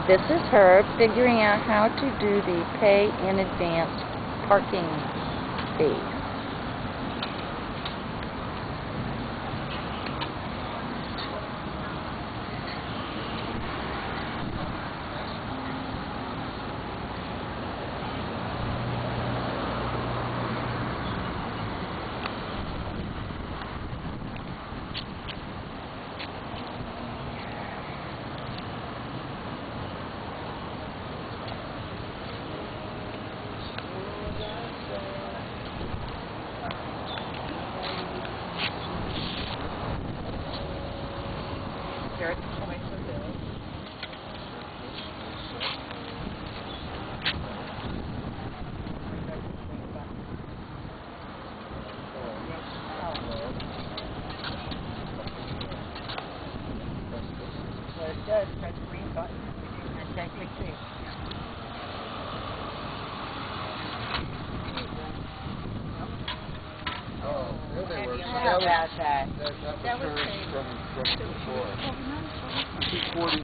This is her figuring out how to do the pay in advance parking fee. There's the choice of this. What it does, press the green button and then click here. Oh, there they were. How about that? That was from before. 240.